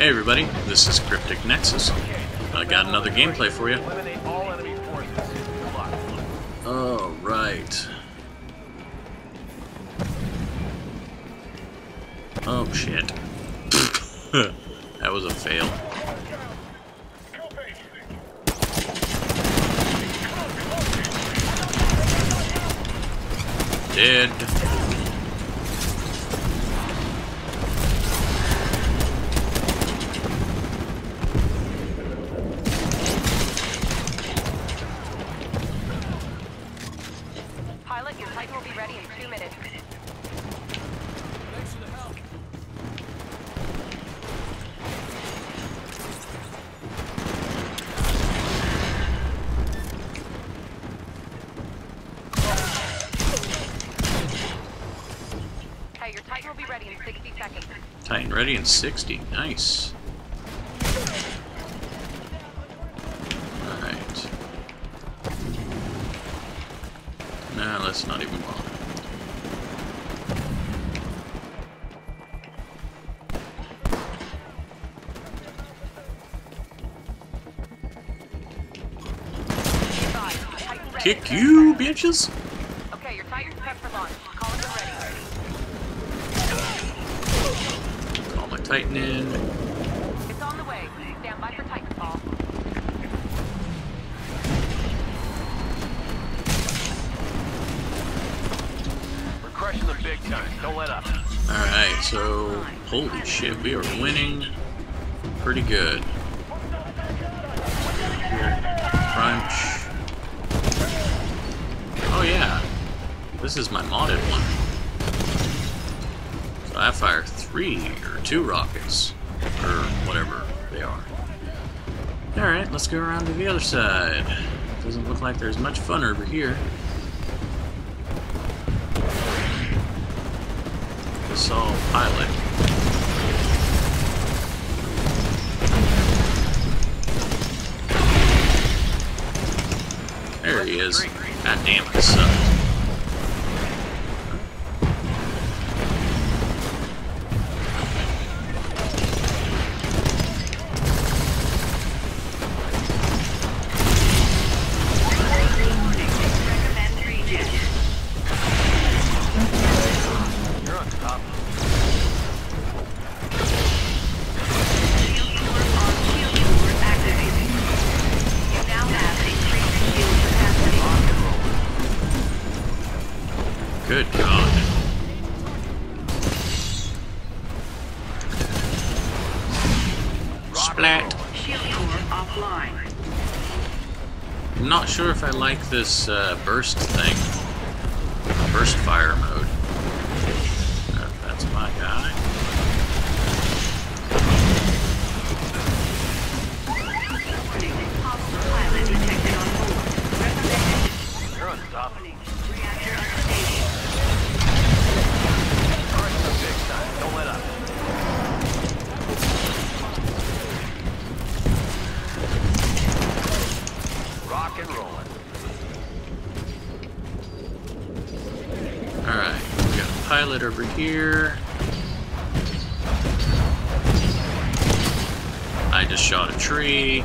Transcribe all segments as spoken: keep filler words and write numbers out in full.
Hey everybody, this is KrypticNexus. I got another gameplay for you. Alright. Oh shit. That was a fail. Dead. Pilot, your Titan will be ready in two minutes. Thanks for the help. Hey, your Titan will be ready in sixty seconds. Titan ready in sixty. Nice. Alright. Nah, let's not even bother. Kick you, bitches! Okay, your Titan's prepped for launch. Call it ready. Call my Titan in. It's on the way. Stand by for Titanfall. We're crushing them big time. Don't let up. Alright, so holy shit, we are winning pretty good. Crunch. Oh yeah, this is my modded one. So I fire three or two rockets, or whatever they are. Alright, let's go around to the other side. Doesn't look like there's much fun over here. This all pilot. There he is. God damn it, sucks. You're on top. Good God. Splat. Shield core offline. I'm not sure if I like this uh, burst thing. Burst fire mode. Uh, that's my guy. Pilot detected on board. Recommended. You're on top. Reactor unstable. Crushing them big time. Don't let up. Rock and rolling. Alright, we got a pilot over here. I just shot a tree.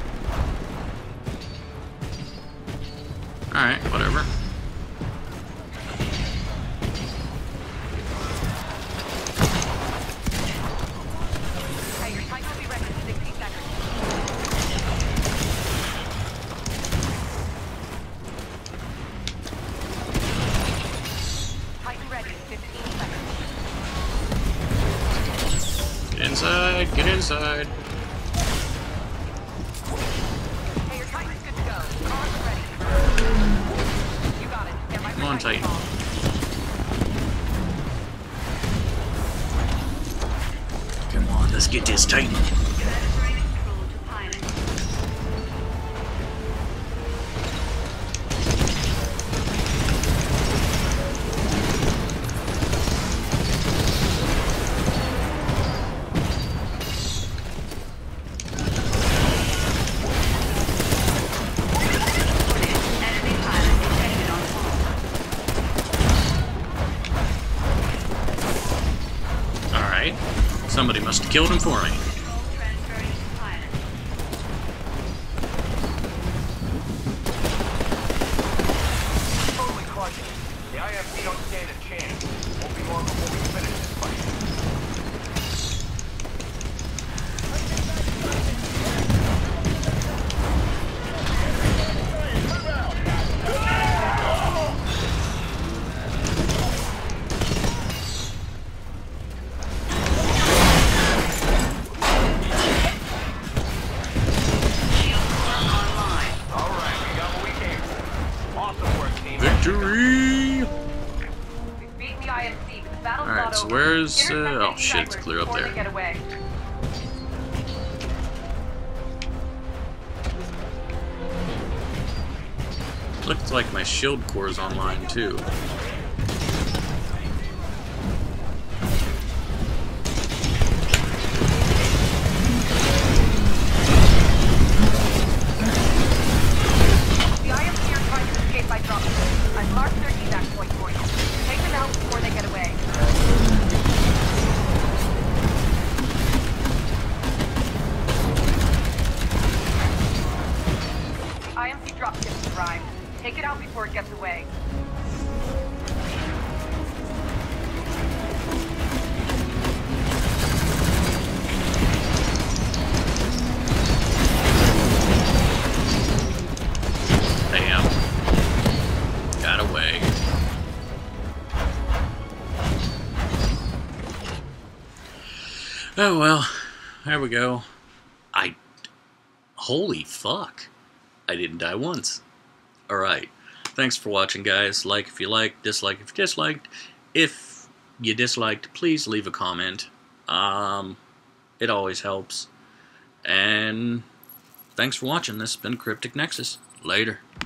Alright, whatever. Hey, your Titan will be ready in sixty seconds. Titan ready in fifteen seconds. Get inside, get inside. Hey, your Titan's good to go. Call it ready. You got it. Stand by for Come on, Titan. Titanfall. Come on, let's get this Titan. Transferring control to pilot. Enemy pilot detected on board. Alright. Somebody must have killed him for me. don't stand a chance. Won't be long before we finish this fight. All right, we got what we came for. Awesome work, team. Victory! We've beaten the I M C, but the battle's Alright, not so over. where's, Intercept uh, oh any shit, it's stragglers clear up before there. they get away. Looks like my shield core is online too. The I M C are trying to escape by drop. I've marked their evac point for you. Take them out before they get away. The I M C dropship has arrived. Take it out before it gets away. Damn. Got away. Oh well, there we go. I... Holy fuck. I didn't die once. Alright. Thanks for watching, guys. Like if you liked, dislike if you disliked. If you disliked, please leave a comment. Um, it always helps. And thanks for watching. This has been KrypticNexus. Later.